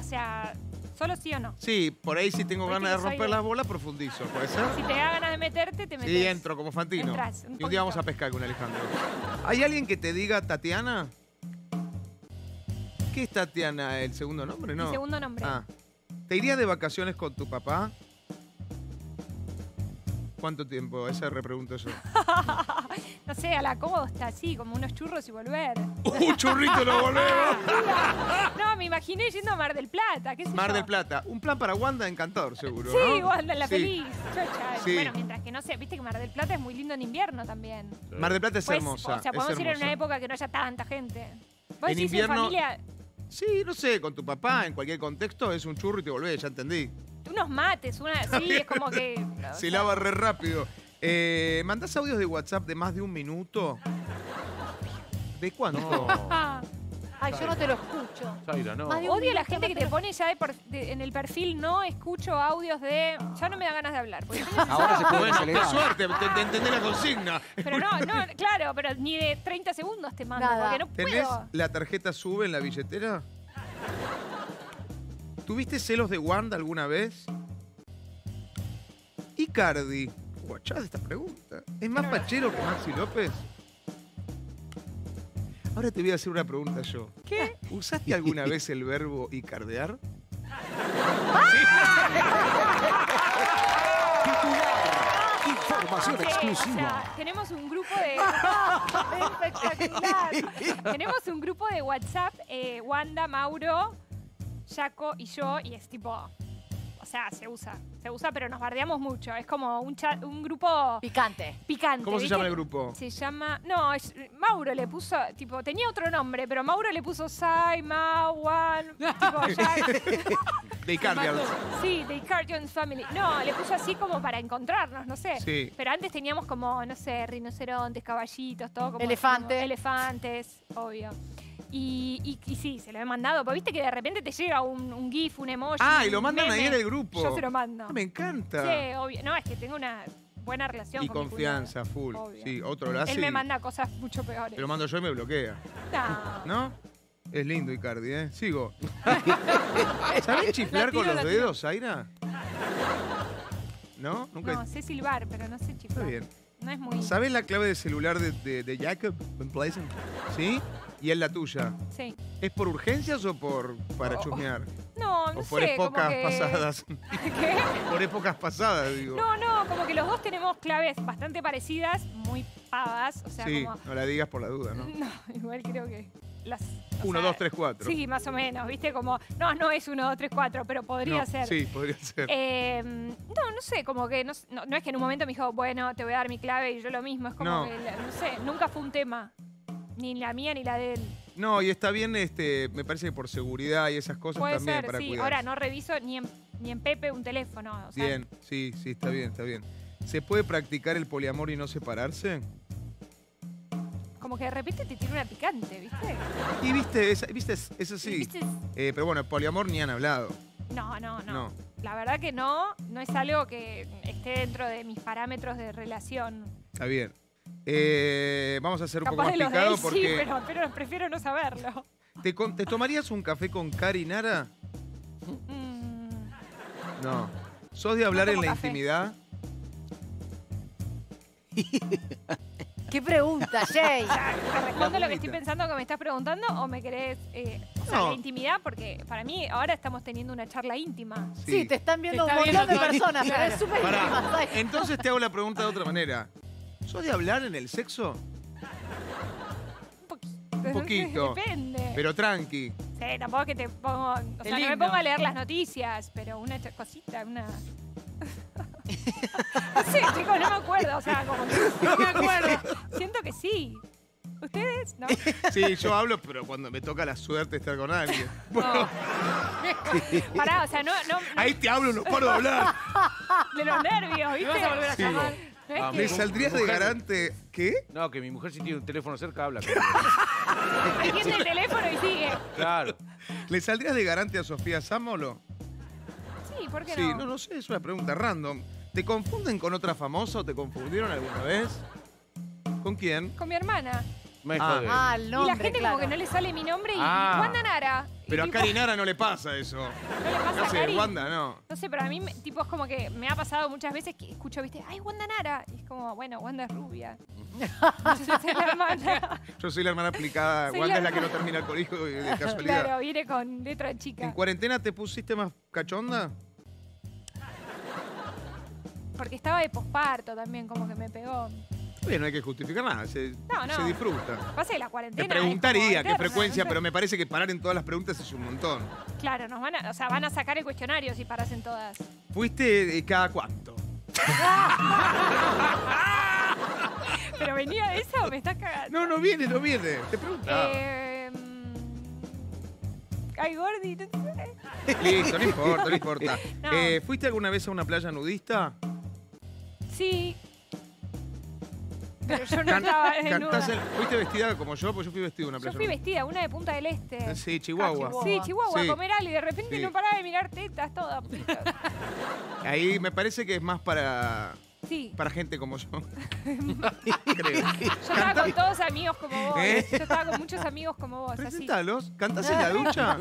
sea, solo sí o no. Sí, por ahí si tengo Porque ganas de soy romper de- las bolas, profundizo. ¿Puede ser? Si te da ganas de meterte, te metes. Sí, entro como Fantino. Entrás, Y un día vamos a pescar con Alejandro. ¿Hay alguien que te diga Tatiana? ¿Qué es Tatiana? ¿El segundo nombre? No. Mi segundo nombre. Ah. ¿Te irías de vacaciones con tu papá? ¿Cuánto tiempo? Esa repregunto yo. No sé, a la costa, así, como unos churros y volver. ¡Un churrito lo volvemos! No, me imaginé yendo a Mar del Plata, qué sé Mar yo. del Plata. Un plan para Wanda encantador, seguro, Sí, ¿no? Wanda, la Sí. feliz. Chocha. Sí. Bueno, mientras que no sé, viste que Mar del Plata es muy lindo en invierno también. Mar del Plata es Pues, hermosa. O sea, es podemos ir en una hermosa. época que no haya tanta gente. Vos En decís invierno- en familia, Sí, no sé, con tu papá, en cualquier contexto, es un churro y te volvés, ya entendí. unos mates, sí, es como que... o Se sea, lava re rápido. ¿Mandás audios de WhatsApp de más de un minuto? ¿De cuánto? ah, Ay, yo no te lo escucho. Zaira, no. Más de un Odio a la minuto, gente no que te te pone ya en el perfil, no escucho audios de... Ya no me da ganas de hablar. Porque Ahora se puede Bueno, qué acelerar. suerte, te entendí la consigna. Pero no, claro, pero ni de 30 segundos te mando, Nada. porque no ¿Tenés puedo. la tarjeta SUBE en la billetera? ¿Tuviste celos de Wanda alguna vez? Icardi. Guachá de esta pregunta. ¿Es más fachero que Maxi López? Ahora te voy a hacer una pregunta yo. ¿Qué? ¿Usaste alguna vez el verbo icardear? Información Sí, exclusiva. o sea, tenemos un grupo de... Espectacular. Tenemos un grupo de WhatsApp, Wanda, Mauro, Jaco y yo, y es tipo... O sea, se usa, pero nos bardeamos mucho. Es como un chat, un grupo Picante. picante. ¿Cómo se ¿viste? llama el grupo? Se llama... No, Mauro le puso... Tipo, tenía otro nombre, pero Mauro le puso Sai, Ma, Wan... Tipo, De Icardians. Sí, The Cardians Family. No, le puso así como para encontrarnos, no sé. Sí. Pero antes teníamos como, no sé, rinocerontes, caballitos, todo como... Elefantes. como elefantes, obvio. Y sí, se lo he mandado. Porque viste que de repente te llega un GIF, un emoji. Ah, y lo un mandan meme. ahí en el grupo. Yo se lo mando. Ah, me encanta. Sí, obvio. No, es que tengo una buena relación Y con mi confianza, cuñado. full. Obvio. Sí, otro lo hace. Él me y manda cosas mucho peores. Te lo mando yo y me bloquea. No. ¿No? Es lindo Icardi, ¿eh? Sigo. ¿Sabés chiflar con los la tiro. dedos, Zaira? ¿No? Nunca. No, sé silbar, pero no sé Está chiflar. bien. No es muy... ¿Sabés la clave de celular de Jacob en Pleasant? ¿Sí? Y es la tuya. Sí. ¿Es por urgencias o para chusmear? No, no ¿O por sé, como épocas que... pasadas? ¿Qué? Por épocas pasadas, digo. No, como que los dos tenemos claves bastante parecidas, muy pavas, o sea, sí, como... no la digas por la duda, ¿no? No, igual creo que las... o 1, sea, 2, 3, 4. Sí, más o menos, ¿viste? Como, no es 1, 2, 3, 4, pero podría No, ser. Sí, podría ser. No sé, como que no es que en un momento me dijo, bueno, te voy a dar mi clave y yo lo mismo, es como No. que, no sé, nunca fue un tema, ni la mía ni la de él. No, y está bien, me parece que por seguridad y esas cosas Puede también ser, para sí. cuidar. Ahora no reviso ni en Pepe un teléfono, o sea, Bien, sí, está bien, está bien. ¿Se puede practicar el poliamor y no separarse? como que de repente te tira una picante, ¿viste? Y viste, eso sí. ¿Viste? Pero bueno, el poliamor ni han hablado. No. No. La verdad que no es algo que esté dentro de mis parámetros de relación. Está bien. Vamos a hacer un poco Capaz más de los de picado él porque... sí, pero prefiero no saberlo. ¿Te tomarías un café con Cari Nara? Mm, No. ¿Sos de hablar No en tomo la café. intimidad? ¿Qué pregunta, Jay? ¿Te respondo lo que estoy bonita. pensando que me estás preguntando o me querés... o sea, No. la intimidad, porque para mí ahora estamos teniendo una charla íntima. Sí, te están viendo Te un está montón de viendo todo. personas, pero es súper Pará. íntima, ¿sabes? Entonces te hago la pregunta de otra manera. ¿Sos de hablar en el sexo? Un poquito. Un poquito. Depende. Pero tranqui. Sí, tampoco es que te pongo... O sea, no me himno. pongo a leer las noticias, pero una cosita, una... No sé, chicos, no me acuerdo. O sea, como que... No me acuerdo. Siento que sí. ¿Ustedes? ¿No? Sí, yo hablo, pero cuando me toca la suerte de estar con alguien. No. Pará, o sea, no Ahí te hablo, no paro de hablar. de los nervios, ¿viste? vas a volver a Sí. llamar. No es Ah, que- ¿Me saldrías de Mujer. garante? ¿Qué? No, que mi mujer si tiene un teléfono cerca habla. atiende el teléfono y sigue. Claro. ¿Le saldrías de garante a Sofía Sámolo? Sí, ¿por qué Sí, no? no sé, es una pregunta random. ¿Te confunden con otra famosa o te confundieron alguna vez? ¿Con quién? Con mi hermana. Me Ah. jodés. Ah, el Y nombre, la gente claro. como que no le sale mi nombre y Ah. Wanda Nara. Y Pero a tipo, Cari Nara no le pasa eso. no le pasa No a sé, Cari. Wanda, no. No sé, pero a mí tipo es como que me ha pasado muchas veces que escucho, viste, ay, Wanda Nara. Y es como, bueno, Wanda es rubia. Entonces es la hermana. Yo soy la hermana aplicada. Soy Wanda la es la que no hermana. termina el colegio de casualidad. Claro, viene con letra de chica. ¿En cuarentena te pusiste más cachonda? Porque estaba de posparto también, como que me pegó. Oye, no hay que justificar nada, se No. disfruta. Pasa que la Te cuarentena. es preguntaría como qué eterna, frecuencia, no sé. pero me parece que parar en todas las preguntas es un montón. Claro, nos van a, o sea, van a sacar el cuestionario si paras en todas. ¿Fuiste cada cuánto? ¿Pero venía de eso o me estás cagando? No viene. Te preguntaba. Ay, Gordi, no sé. Listo, no importa. No. ¿Fuiste alguna vez a una playa nudista? Sí. Pero yo no Can- estaba cantás desnuda. ¿Fuiste vestida como yo? Pues yo fui vestido a una Yo playa fui nudista. vestida, una de Punta del Este. Sí, Chihuahua. Chihuahua. Sí, Chihuahua, Sí. a comer algo y de repente Sí. no paraba de mirar tetas, todas. Ahí me parece que es más para Sí, gente como yo. Creo. yo estaba con todos amigos como vos. ¿Eh? Yo estaba con muchos amigos como vos, así. Presentalos. ¿Cantás en la ducha?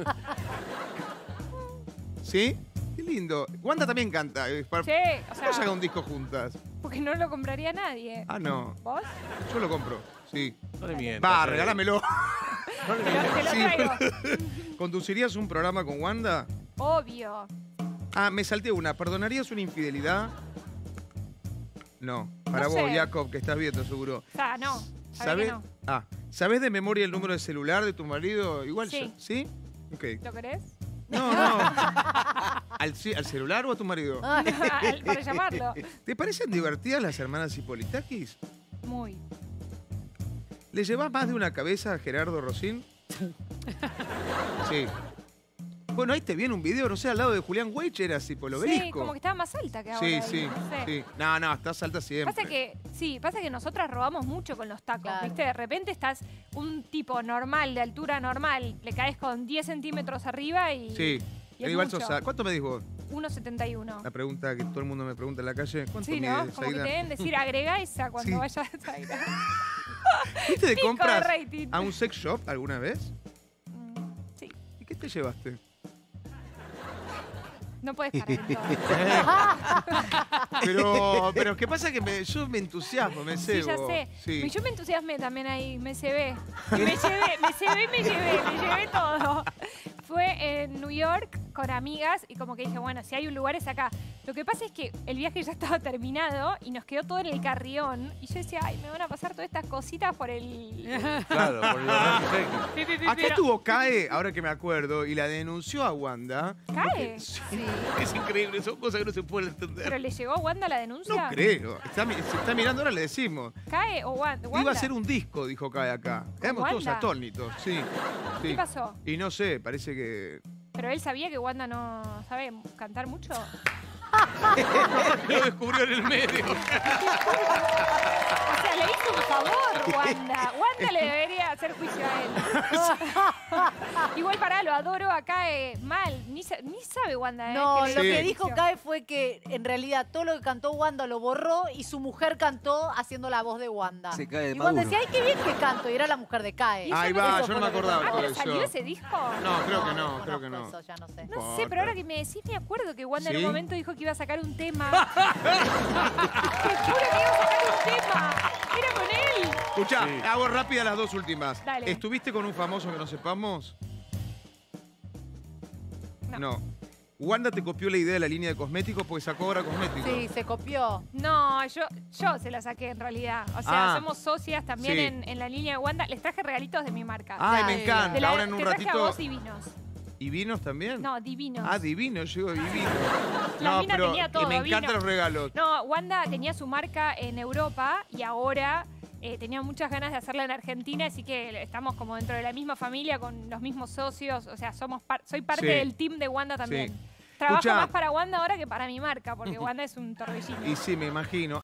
¿Sí? Qué lindo. Wanda también canta. Sí, o ¿Cómo sea, se haga un disco juntas? porque no lo compraría nadie. Ah, no. ¿Vos? Yo lo compro. Sí. No le mientas. Va, regálamelo. No le Te lo, mientas. te lo Sí. traigo. ¿Conducirías un programa con Wanda? Obvio. Ah, me salté una. ¿Perdonarías una infidelidad? No. Para No vos, sé. Jacob, que estás viendo seguro. O sea, no. Sabés ¿Sabés? que no. Ah, ¿sabés de memoria el número de celular de tu marido? Igual Sí. yo. ¿Sí? Ok. ¿Lo querés? No. ¿Al celular o a tu marido? Para llamarlo. ¿Te parecen divertidas las hermanas Hipolitakis? Muy. ¿Le llevas más de una cabeza a Gerardo Rosín? Sí. Bueno, ahí te viene un video, no sé, al lado de Julián Weich era así, por lo Sí, como que estaba más alta que ahora. Sí, ahí, sí, no sé. sí. No, estás alta siempre. Pasa que nosotras robamos mucho con los tacos, Claro. ¿viste? De repente estás un tipo normal, de altura normal, le caes con 10 centímetros arriba y Sí. y es Igual mucho. sos... ¿Cuánto me dijo? 1,71. La pregunta que todo el mundo me pregunta en la calle. ¿Cuánto Sí, ¿no? mides, Como que te Zaida? deben decir, agrega esa cuando Sí. vayas a ir a... ¿Fuiste de Pico de compras rating. a un sex shop alguna vez? Sí, ¿Y qué te llevaste? no puedes parar en todo. Pero ¿qué pasa? Que yo me entusiasmo, me Sí, cebo. ya sé. Sí. Y yo me entusiasmé también ahí, me cebé. Me llevé todo. Fue en New York con amigas y como que dije, bueno, si hay un lugar es acá. Lo que pasa es que el viaje ya estaba terminado y nos quedó todo en el carrión. Y yo decía, ay, me van a pasar todas estas cositas por el... Claro, por el X. Acá Pero- estuvo CAE, ahora que me acuerdo, y la denunció a Wanda. ¿Cae? Sí. Es increíble, son cosas que no se pueden ¿Pero entender. le llegó a Wanda la denuncia? No creo. Se está mirando, ahora le decimos. ¿Cae o Wanda? Iba a ser un disco, dijo CAE acá. Quedamos todos Wanda? atónitos, sí. ¿Qué Sí. pasó? Y no sé, parece que... ¿Pero él sabía que Wanda no sabe cantar mucho? Lo descubrió en el medio. O sea, le hizo un favor, Wanda. Wanda le debería hacer juicio a él. Igual pará, lo adoro acá mal. Ni sabe Wanda, ¿eh? No, que le lo Sí. que hizo dijo juicio. Kai fue que en realidad todo lo que cantó Wanda lo borró y su mujer cantó haciendo la voz de Wanda. Se cae de Y Wanda Maduro. decía, ay, qué bien que canto. Y era la mujer de Kai. Y Ahí eso va, eso yo no fue me lo que acordaba Ah, todo ¿pero eso. salió ese disco? No, creo que no, conozco creo que no. eso, ya no sé. No sé, importa. pero ahora que me decís, me acuerdo que Wanda en ¿Sí? un momento dijo que iba a sacar un tema. Te juro que iba a sacar un tema. Era con él. Escuchá, Sí. hago rápida las dos últimas. Dale. ¿Estuviste con un famoso que no sepamos? No. Wanda te copió la idea de la línea de cosméticos porque sacó ahora cosméticos. Sí, se copió. No, yo se la saqué en realidad. O sea, Ah. somos socias también Sí. en la línea de Wanda. Les traje regalitos de mi marca. Ay, Dale. me encanta. De la- Ahora en un te traje a ratito. vos divinos. ¿Y vinos también? No, divinos. Ah, divino, yo digo divino. La mina tenía todo, me encantan vino. los regalos. No, Wanda tenía su marca en Europa y ahora tenía muchas ganas de hacerla en Argentina, así que estamos como dentro de la misma familia con los mismos socios. O sea, soy parte Sí. del team de Wanda también. Sí. Trabajo Escuchá. más para Wanda ahora que para mi marca, porque Wanda es un torbellino. Y sí, me imagino.